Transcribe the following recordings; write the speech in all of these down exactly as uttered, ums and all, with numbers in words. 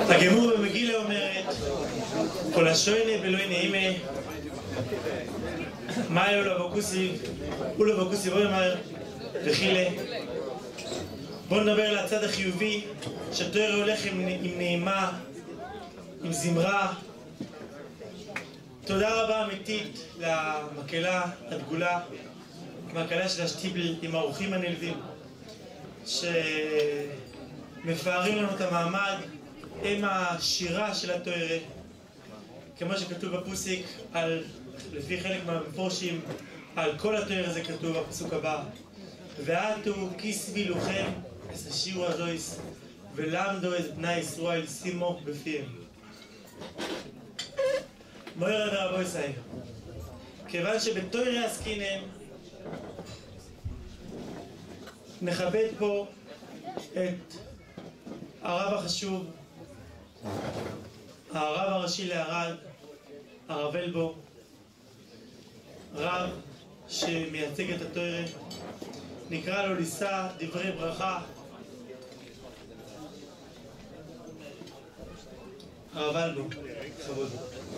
הגמור במגילה אומרת, כל השוינה בלוי נעימה, מה אלו לבוקוסי, הוא לבוקוסי בוא אמר, וחילה. בואו נדבר על הצד החיובי, שתואר הולך עם, עם נעימה, עם זמרה. תודה רבה אמיתית למקהלה הדגולה, המקהלה של השטיבל עם האורחים הנלווים, שמפארים לנו את המעמד עם השירה של התואר, כמו שכתוב בפוסיק, על, לפי חלק מהמפורשים, על כל התואר הזה כתוב בפסוק הבא, ועתו כיסבי לוחם את השיעור הזויס ולמדו את בני ישראל שימו בפיהם. מויר ורבו ישראל, כיוון שבתואר עסקינן נכבד פה את הרב החשוב, הרב הראשי לערד, הרב אלבו, רב שמייצג את התואר, נקרא לו לישא דברי ברכה. הרב אלבו, כבוד.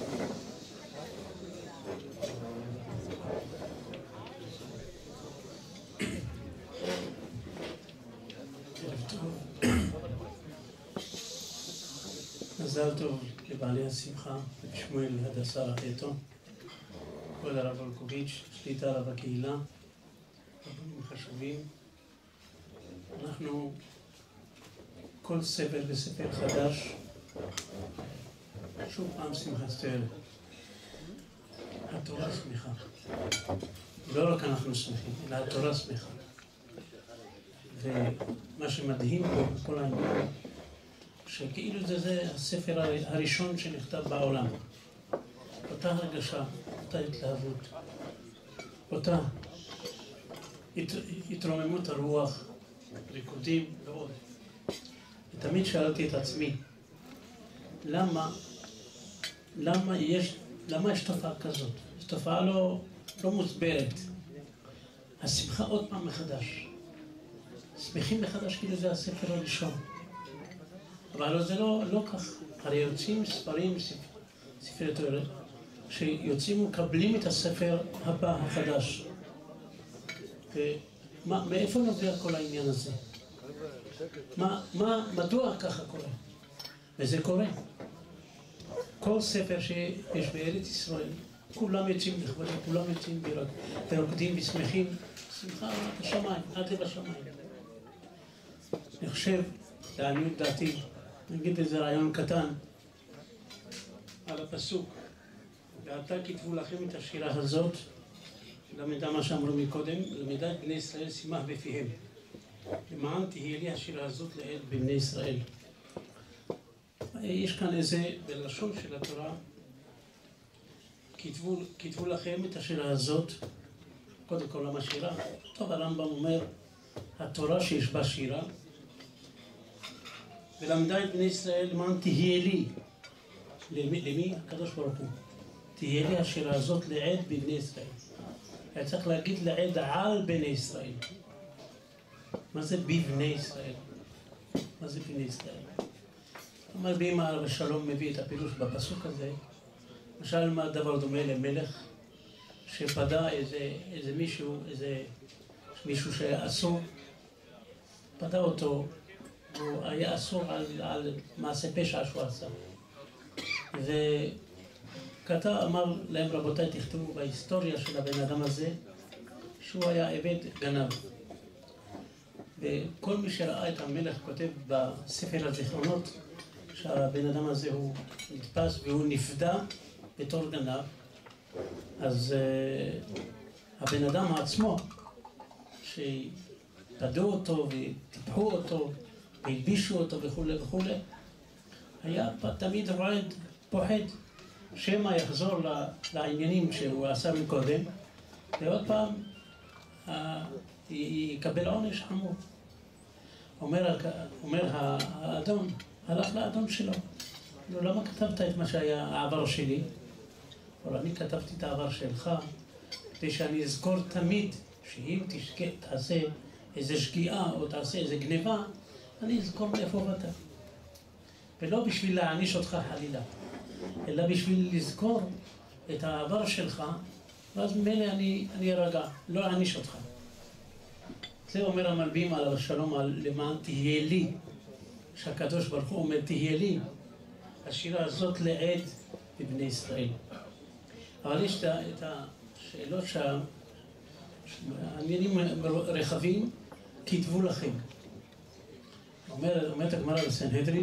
מזל טוב לבעלי השמחה, שמואל הדסה רחייתו, כבוד הרב אלקוביץ', שליטה רב הקהילה, רבנים חשובים. אנחנו כל ספר וספר חדש, שוב פעם שמחת תואר. התורה שמחה. לא רק אנחנו שמחים, אלא התורה שמחה. ומה שמדהים פה בכל העניין, שכאילו זה, זה הספר הראשון שנכתב בעולם. אותה הרגשה, אותה התלהבות, אותה הת, התרוממות הרוח, ריקודים ועוד. ותמיד שאלתי את עצמי, למה, למה יש, למה יש תופעה כזאת? זו תופעה לא, לא מוסברת. השמחה עוד פעם מחדש. שמחים מחדש כאילו זה הספר הראשון. אבל זה לא, לא כך. הרי יוצאים ספרים, ספרי תורה, שיוצאים ומקבלים את הספר הבא, החדש. ומה, מאיפה נובע כל העניין הזה? מה, מה, מדוע ככה קורה? וזה קורה. כל ספר שיש בארץ ישראל, כולם יוצאים לכבודם, כולם יוצאים ורוקדים ושמחים, שמחה עד השמיים, עד לב השמיים. אני חושב, לעניות דעתי, נגיד איזה רעיון קטן על הפסוק, ועתה כתבו לכם את השירה הזאת, למדע מה שאמרו מקודם, למדע בני ישראל שימח בפיהם. למען תהיה לי השירה הזאת לעד בבני ישראל. יש כאן איזה, בלשון של התורה, כתבו, כתבו לכם את השירה הזאת, קודם כל למה שירה? טוב, הרמב"ם אומר, התורה שיש בה שירה, ולמדה את בני ישראל למען תהיה לי. למי? למי? הקדוש ברוך הוא. תהיה לי השירה הזאת לעד בבני ישראל. היה צריך להגיד לעד על בני ישראל. מה זה בבני ישראל? מה זה בני ישראל? אמר בימה עליו השלום מביא את הפירוש בפסוק הזה. למשל מה דבר דומה למלך שפדה איזה, איזה מישהו, איזה מישהו שאסור, פדה אותו, הוא היה אסור על, על מעשה פשע שהוא עשה. וכתב, אמר להם רבותיי, תכתבו בהיסטוריה של הבן אדם הזה, שהוא היה עבד גנב. וכל מי שראה את המלך כותב בספר הזיכרונות, שהבן אדם הזה הוא נתפס והוא נפדה בתור גנב, אז uh, הבן אדם עצמו, שפדו אותו וטיפחו אותו, והלבישו אותו וכו' וכו', היה תמיד רועד, פוחד, שמא יחזור לעניינים שהוא עשה מקודם, ועוד פעם uh, יקבל עונש חמור. אומר, אומר האדון, הלך לאדון שלו, לא, למה כתבת את מה שהיה העבר שלי? אבל אני כתבתי את העבר שלך, כדי שאני אזכור תמיד שאם תשקע, תעשה איזה שגיאה או תעשה איזה גניבה, אני אזכור מאיפה באת. ולא בשביל להעניש אותך חלילה, אלא בשביל לזכור את העבר שלך, ואז ממילא אני, אני ארגע, לא אעניש אותך. זה אומר המלבים עליו השלום, על למען תהיה לי, שהקדוש ברוך הוא אומר תהיה לי, השירה הזאת לעד בבני ישראל. אבל יש את השאלות שהעניינים רחבים, כתבו לכם. אומר, אומרת הגמרא בסנהדרין,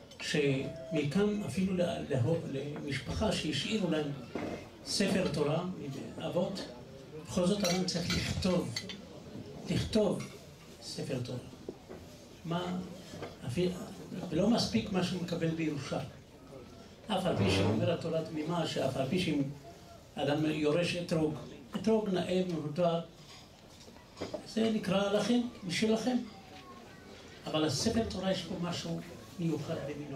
שמכאן אפילו למשפחה שהשאירו להם ספר תורה מאבות, בכל זאת אדם צריך לכתוב, לכתוב ספר תורה. מה, אפילו, ולא מספיק מה שהוא מקבל בירושה. אף על פי שאומר התורה תמימה, שאף על פי שאם אדם יורש אתרוג, אתרוג נאה ומהודר, זה נקרא לכם, בשבילכם. אבל הספר תורה יש פה משהו מיוחד במינו.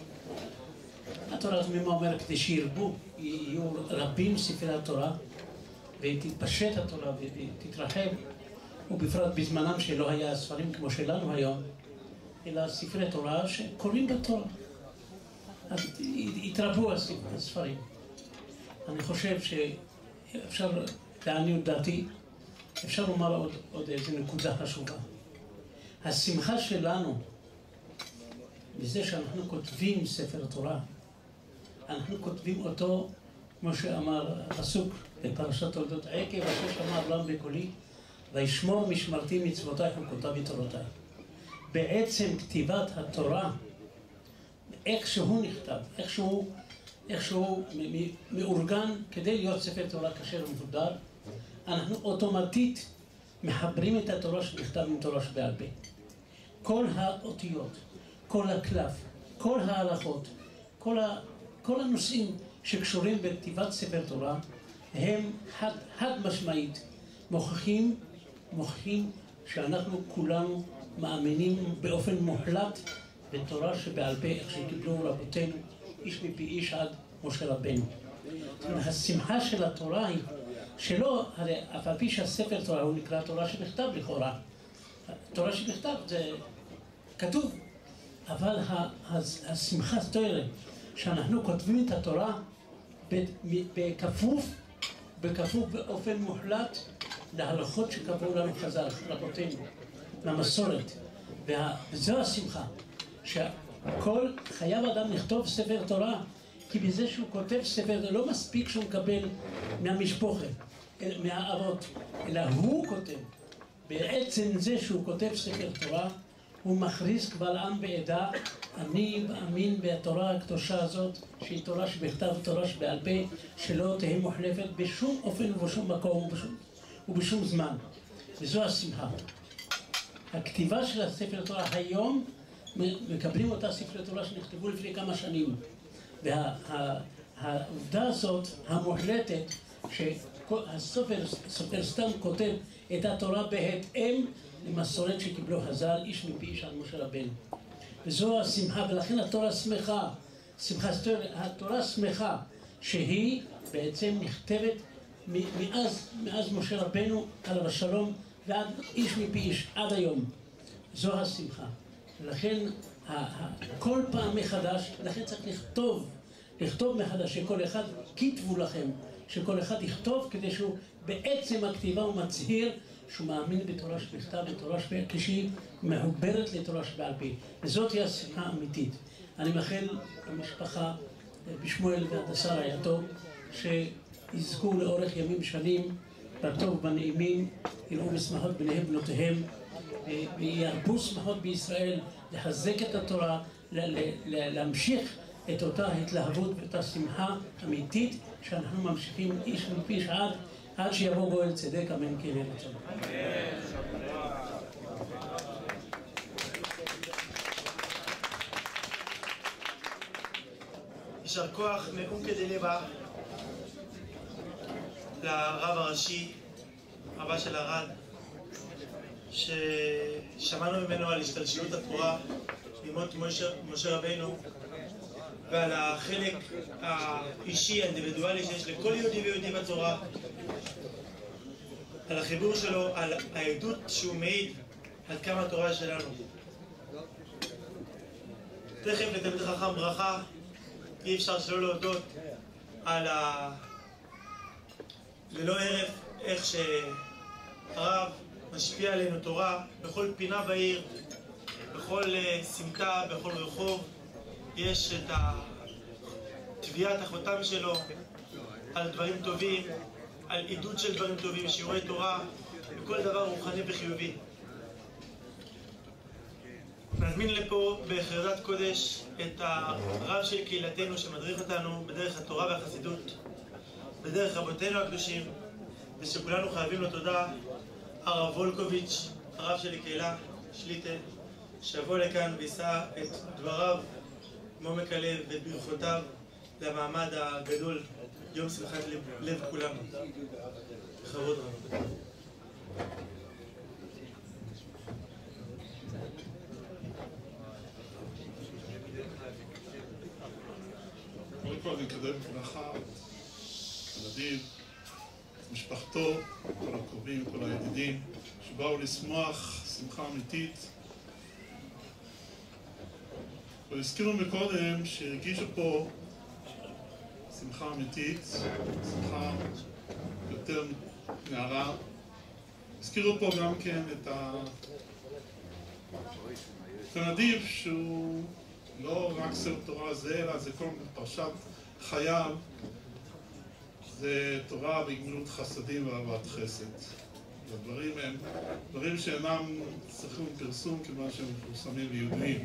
התורה תמימה אומרת, כדי שירבו, יהיו רבים ספרי התורה, ותתפשט התורה ותתרחב, ובפרט בזמנם שלא היה ספרים כמו שלנו היום, אלא ספרי תורה שקוראים בתורה. אז התרבו הספרים. אני חושב שאפשר, לעניות דעתי, אפשר לומר עוד, עוד איזו נקודה חשובה. השמחה שלנו, בזה שאנחנו כותבים ספר תורה, אנחנו כותבים אותו, כמו שאמר הפסוק בפרשת תולדות, עקב אשר שמע אברהם בקולי, וישמור משמרתי מצוותיי וחוקותיי ותורותיי. בעצם כתיבת התורה, איך שהוא נכתב, איך שהוא, איך שהוא מאורגן כדי להיות ספר תורה כשר ומסודר, אנחנו אוטומטית מחברים את התורה שנכתב עם תורה שבעל פה. כל האותיות, כל הקלף, כל ההלכות, כל, ה, כל הנושאים שקשורים בכתיבת ספר תורה, הם חד, חד משמעית מוכיחים, מוכיחים שאנחנו כולנו מאמינים באופן מוחלט בתורה שבעל פה, איך שקיבלו רבותינו, איש מפי איש עד משה רבנו. השמחה של התורה היא שלא, הרי אף על פי שהספר תורה הוא נקרא תורה שנכתב לכאורה. תורה שנכתב זה כתוב, אבל השמחה סתוירה שאנחנו כותבים את התורה בכפוף, בכפוף באופן מוחלט להלכות שקבעו לנו חז"ל, רבותינו, למסורת. וזו השמחה, שכל חייב אדם לכתוב ספר תורה, כי בזה שהוא כותב ספר, זה לא מספיק שהוא מקבל מהמשפחה, מהאבות, אלא הוא כותב. בעצם זה שהוא כותב ספר תורה, הוא מכריז קבל עם ועדה, אני מאמין בתורה הקדושה הזאת, שהיא תורה שבכתב ותורה שבעל פה, שלא תהיה מוחלפת בשום אופן ובשום מקום ובשום, ובשום זמן. וזו השמחה. הכתיבה של הספר תורה היום, מקבלים אותה ספרי תורה שנכתבו לפני כמה שנים. והעובדה הזאת, המוחלטת, שהסופר סופר סתם כותב את התורה בהתאם למסורת שקיבלו חז"ל, איש מפי איש עד משה רבנו. וזו השמחה, ולכן התורה שמחה, שמחה, התורה שמחה, שהיא בעצם נכתבת מאז, מאז משה רבנו עליו השלום, ועד איש מפי איש, עד היום. זו השמחה. ולכן כל פעם מחדש, לכן צריך לכתוב, לכתוב מחדש, שכל אחד, כתבו לכם, שכל אחד יכתוב כדי שהוא בעצם הכתיבה הוא מצהיר שהוא מאמין בתורה שבכתב, בתורה שבעל פה, כשהיא מחוברת לתורה שבעל פה. וזאת היא השמחה האמיתית. אני מאחל למשפחה בשמואל והדסה רעייתו, שיזכו לאורך ימים שנים, בטוב ובנעימים, יראו בשמחות בניהם בנותיהם, וירבו שמחות בישראל, לחזק את התורה, להמשיך את אותה התלהבות ואותה שמחה אמיתית שאנחנו ממשיכים איש מפי איש עד, עד שיבוא גואל צדק, אמן כן יהי רצון. יישר כוח מעומקא דליבא לרב הראשי, רבה של ערד, ששמענו ממנו על השתלשלות התורה בימות משה רבנו ועל החלק האישי האינדיבידואלי שיש לכל יהודי ויהודי בתורה, על החיבור שלו, על העדות שהוא מעיד עד כמה התורה שלנו. תכף לתלמיד חכם ברכה, אי אפשר שלא להודות על ה... ללא ערב, איך שהרב משפיע עלינו תורה בכל פינה בעיר, בכל סמטה, בכל רחוב. יש את טביעת החותם שלו על דברים טובים, על עידוד של דברים טובים, שיעורי תורה, וכל דבר רוחני וחיובי. נזמין לפה בחרדת קודש את הרב של קהילתנו שמדריך אותנו בדרך התורה והחסידות, בדרך רבותינו הקדושים, ושכולנו חייבים לו תודה, הרב וולקוביץ', הרב של הקהילה שליטה, שיבוא לכאן וישא את דבריו מעומק הלב ואת ברכותיו למעמד הגדול, יום שמחת לב, לב כולנו. בכבוד רב. קודם כל נקדם ברכה, ילדים, משפחתו, כל הקרובים, כל הידידים, שבאו לשמוח שמחה אמיתית. והזכירו מקודם שהרגישו פה שמחה אמיתית, שמחה יותר נערה. הזכירו פה גם כן את הנדיב שהוא לא רק ספר תורה זה, אלא זה כל פרשת חייו, זה תורה בגמילות חסדים ואהבת חסד. הדברים הם דברים שאינם צריכים פרסום כיוון שהם מפורסמים וידועים.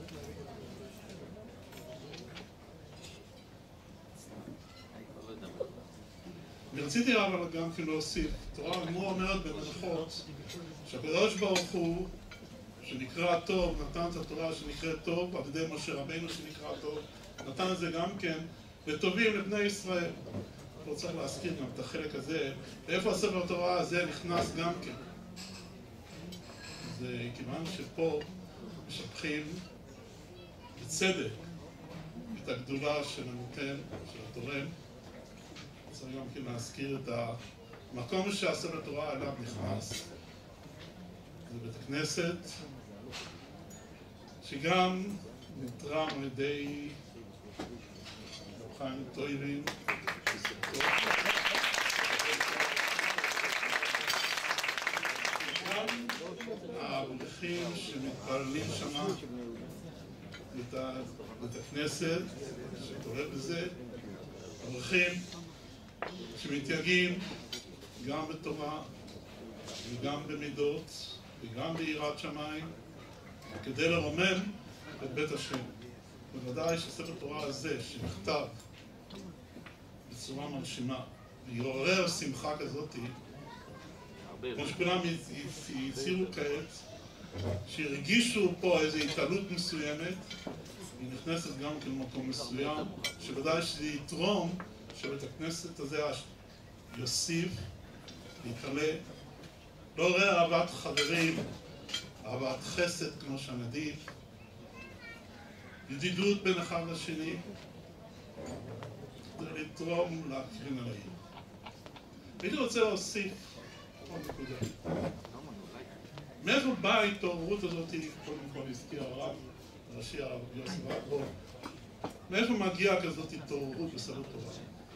אני רציתי אבל גם כן להוסיף, תורה אמורה אומרת במנחות שהקדוש ברוך הוא שנקרא טוב, נתן את התורה שנקראת טוב, על ידי משה רבינו שנקרא טוב, נתן את זה גם כן לטובים לבני ישראל. לא צריך להזכיר גם את החלק הזה, ואיפה הספר התורה הזה נכנס גם כן. זה כיוון שפה משבחים בצדק את הגדולה של הנותן, של התורם. צריך גם כן להזכיר את המקום שהספר התורה אליו נכנס. זה בית הכנסת, שגם נתרם על ידי רב חיים טויבין, גם האברכים שמתפללים שמה בית הכנסת, שקורא בזה, אברכים שמתייגעים גם בתורה וגם במידות וגם ביראת שמיים כדי לרומם את בית השם. בוודאי שספר תורה הזה שנכתב בצורה מרשימה ויעורר שמחה כזאת, כמו שכולם הצהירו כעת, שהרגישו פה איזו התעלות מסוימת, היא נכנסת גם כן למקום מסוים, שוודאי שזה יתרום שבית הכנסת הזה יוסיף, יתעלה, לא עורר אהבת חברים, אהבת חסד כמו שהנדיב, ידידות בין אחד לשני, כדי לתרום להקרין על העיר. הייתי רוצה להוסיף עוד נקודה. מאיפה באה ההתעוררות הזאת, קודם כל הזכיר הרב, ראשי הרב יוסף אגרו, מאיפה מגיעה כזאת התעוררות בספר תורה?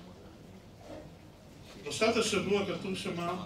פרשת השבוע כתוב שמה,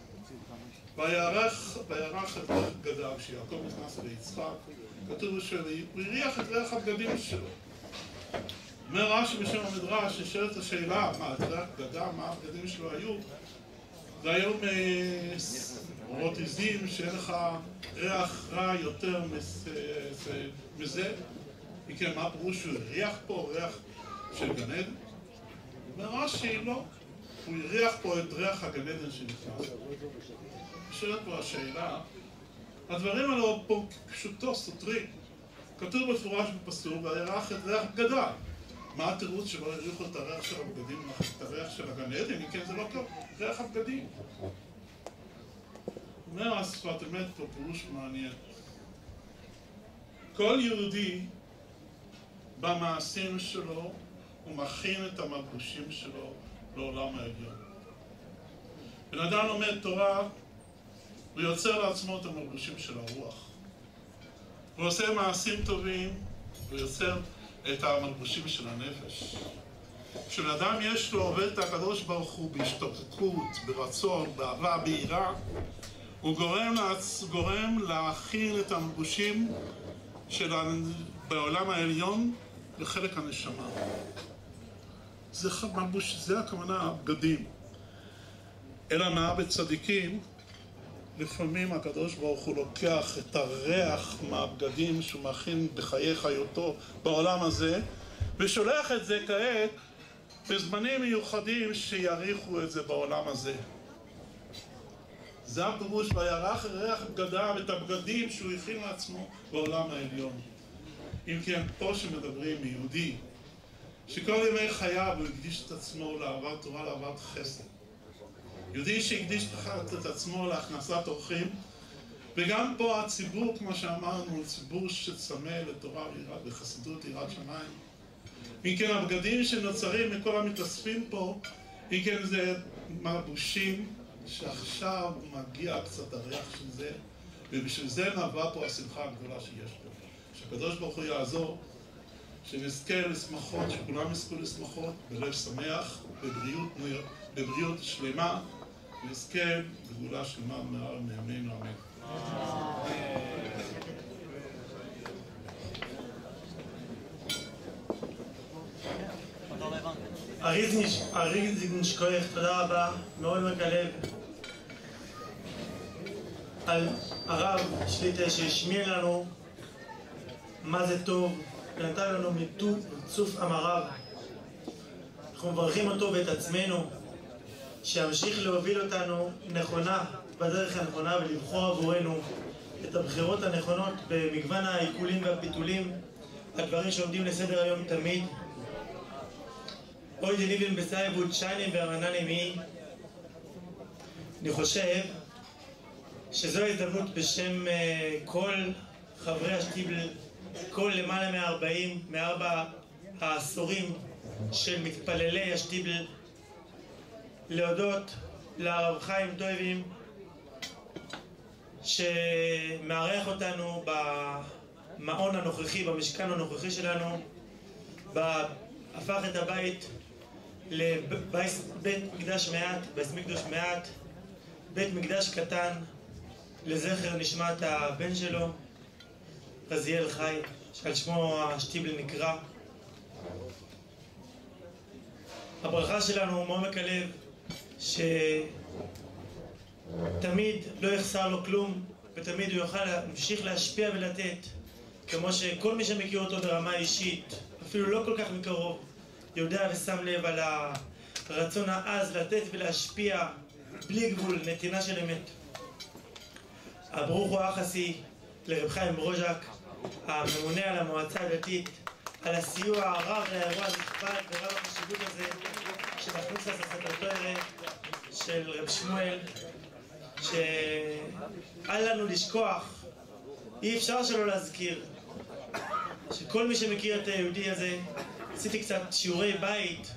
ויערך את ריח בגדיו, כשיעקב נכנס ליצחק, כתוב שהוא הריח את ריח הבגדים שלו. אומר רש"י בשם המדרש, ששאלת השאלה, מה, את ריח בגדיו, מה הבגדים שלו היו? זה היו מאורות עזים, שאין לך ריח רע יותר מזה. וכן, מה פירוש שהוא הריח פה, ריח של גן עדן? אומר רש"י, לא. הוא הריח פה את ריח הגן עדן שנכנס. שאלת פה השאלה, הדברים האלו פה פשוטו סותרים. כתוב בפורש בפסוק, וירח את ריח בגדיו. מה התירוץ שלא הריחו את הריח של הבגדים, את הריח של הגן עדן? אם כן, זה לא טוב, ריח הבגדים. אומר השפת אמת פה פירוש מעניין. כל יהודי במעשים שלו הוא מכין את המלבושים שלו לעולם העליון. בן אדם לומד תורה, הוא יוצר לעצמו את המלבושים של הרוח. הוא עושה מעשים טובים, הוא יוצר את המלבושים של הנפש. כשאדם יש לו עובד את הקדוש ברוך הוא בהשתוקקות, ברצון, באהבה, ביראה, הוא גורם, לעצ... גורם להכיל את המלבושים של בעולם העליון לחלק הנשמה. זה מלבוש, זה הכוונה הבגדים. אלא מה? בצדיקים, לפעמים הקדוש ברוך הוא לוקח את הריח מהבגדים שהוא מכין בחיי חיותו בעולם הזה, ושולח את זה כעת בזמנים מיוחדים שיריחו את זה בעולם הזה. זה הפירוש, וירח ריח בגדיו את הבגדים שהוא הכין לעצמו בעולם העליון. אם כן, פה שמדברים מיהודי, שכל ימי חייו הוא הקדיש את עצמו לאהבת תורה, לאהבת חסד. יהודי שהקדיש את עצמו להכנסת אורחים, וגם פה הציבור, כמו שאמרנו, הוא ציבור שצמא לתורה וחסידות יראת שמיים. אם כן, הבגדים שנוצרים מכל המתאספים פה, אם כן, זה מלבושים שעכשיו מגיע קצת הריח של זה, ובשביל זה נבע פה השמחה הגדולה שיש פה. שהקדוש ברוך הוא יעזור, שנזכה לשמחות, שכולם יזכו לשמחות, בלב שמח, בבריאות, בבריאות שלמה, ונזכה בגאולה שלמה במהרה בימינו אמן. אריזניש כוח, תודה רבה, מאוד מקלב על הרב שליטה שהשמיע לנו מה זה טוב, ונתן לנו מצוף אמריו. אנחנו מברכים אותו ואת עצמנו שימשיך להוביל אותנו נכונה, בדרך הנכונה, ולבחור עבורנו את הבחירות הנכונות במגוון העיקולים והביטולים, הדברים שעומדים לסדר היום תמיד. אוי דניבן בסייב ודשיינים והרנני מי. אני חושב שזו ההזדמנות בשם uh, כל חברי השטיבל, כל למעלה מ-ארבעים, מארבע העשורים של מתפללי השטיבל, להודות לרב חיים טויבים שמארח אותנו במעון הנוכחי, במשכן הנוכחי שלנו, הפך את הבית לבית מקדש מעט, בית מקדש מעט, בית מקדש קטן לזכר נשמת הבן שלו, רזיאל חי, שעל שמו השטיבל נקרא. הברכה שלנו מעומק הלב שתמיד לא יחסר לו כלום, ותמיד הוא יוכל להמשיך להשפיע ולתת, כמו שכל מי שמכיר אותו ברמה אישית, אפילו לא כל כך מקרוב, יודע ושם לב על הרצון העז לתת ולהשפיע בלי גבול, נתינה של אמת. הברוך הוא החסי לרב חיים ברוז'ק, הממונה על המועצה הדתית, על הסיוע הרב לאירוע הנכבד ורב החשיבות הזה שמכניס לספרטורי של רב שמואל, שאל לנו לשכוח, אי אפשר שלא להזכיר שכל מי שמכיר את היהודי הזה, עשיתי קצת שיעורי בית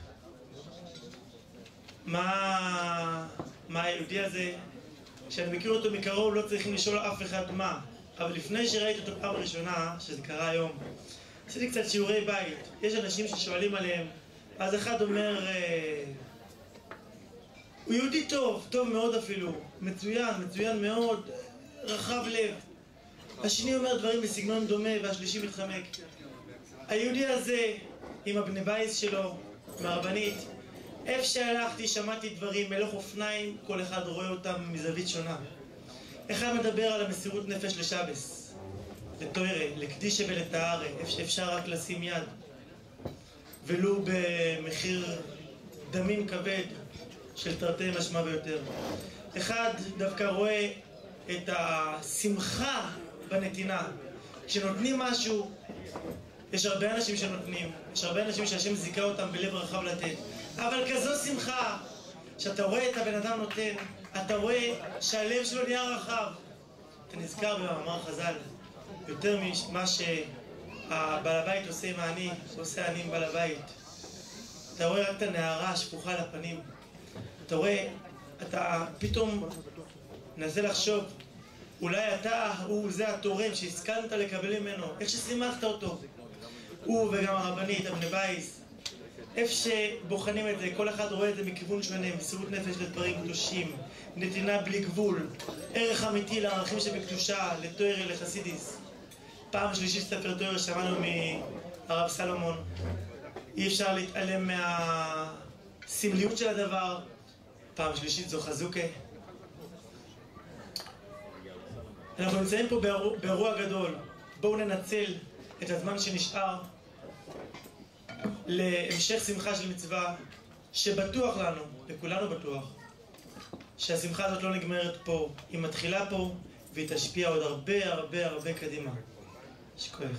מה, מה היהודי הזה. כשאני מכיר אותו מקרוב לא צריכים לשאול אף אחד מה, אבל לפני שראיתי אותו פעם ראשונה, שזה קרה היום, עשיתי קצת שיעורי בית. יש אנשים ששואלים עליהם, אז אחד אומר אה, הוא יהודי טוב, טוב מאוד אפילו, מצוין, מצוין מאוד, רחב לב. השני אומר דברים בסגנון דומה והשלישי מתחמק. היהודי הזה עם הבני בייס שלו, מהרבנית, איפה שהלכתי שמעתי דברים מלוך אופניים, כל אחד רואה אותם מזווית שונה. אחד מדבר על המסירות נפש לשבס, לתוירה, לקדישה ולטהרה, איפה שאפשר רק לשים יד, ולו במחיר דמים כבד של תרתי משמע ויותר. אחד דווקא רואה את השמחה בנתינה. כשנותנים משהו, יש הרבה אנשים שנותנים, יש הרבה אנשים שהשם זיכה אותם בלב רחב לתת, אבל כזו שמחה שאתה רואה את הבן אדם נותן, אתה רואה שהלב שלו נהיה רחב. אתה נזכר במאמר חז"ל, יותר ממה שהבעל הבית עושה עם העני, עושה העני עם בעל הבית. אתה רואה רק את הנערה שפוכה על הפנים, אתה רואה, אתה פתאום ננסה לחשוב, אולי אתה הוא זה התורם שהסכמת לקבל ממנו, איך ששימחת אותו. הוא וגם הרבנית, אבני בייס. איפה שבוחנים את זה, כל אחד רואה את זה מכיוון שונה, מסירות נפש לדברים קדושים, נתינה בלי גבול, ערך אמיתי לערכים שבקדושה, לתואר, לחסידיס. פעם שלישית ספר תואר שמענו מהרב סלומון. אי אפשר להתעלם מהסמליות של הדבר. פעם שלישית זו חזוקה. אנחנו נמצאים פה באירוע, באירוע גדול. בואו ננצל את הזמן שנשאר להמשך שמחה של מצווה, שבטוח לנו, לכולנו בטוח, שהשמחה הזאת לא נגמרת פה, היא מתחילה פה והיא תשפיע עוד הרבה הרבה הרבה קדימה. שכוח.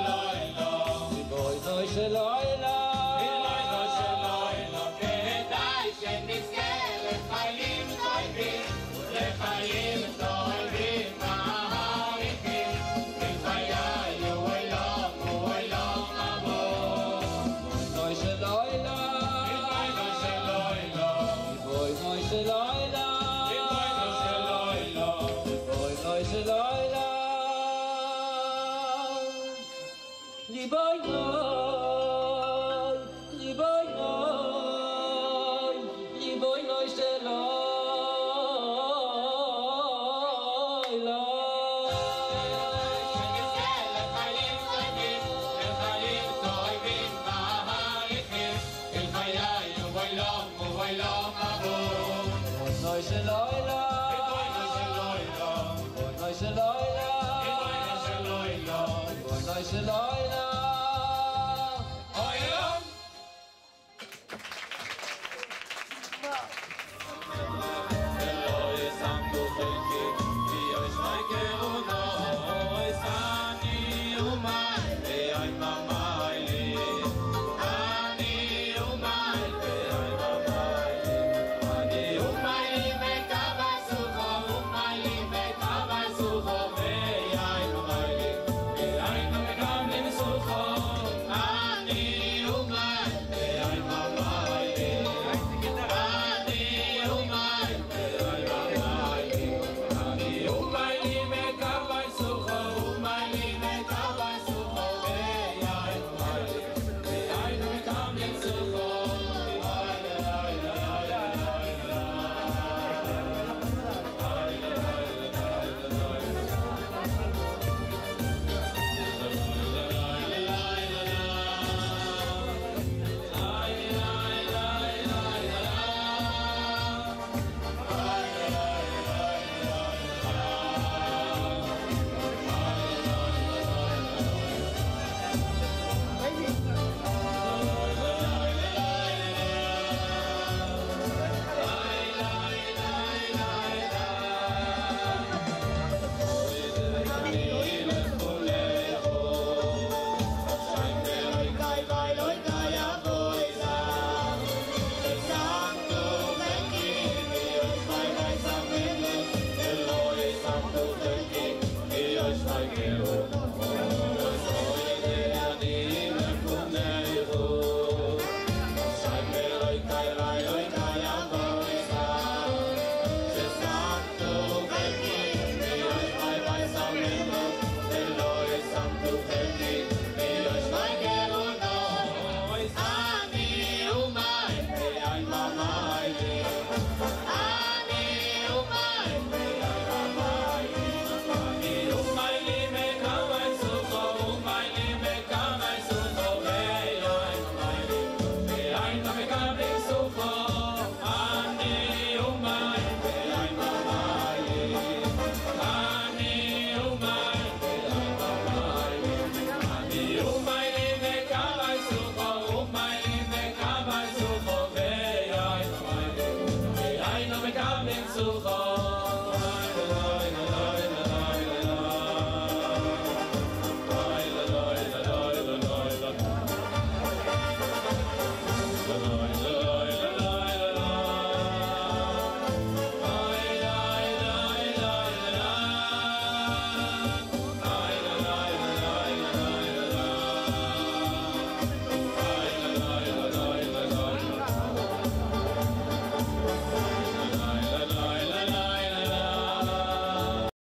Shelo ila, shelo ila, ריבונו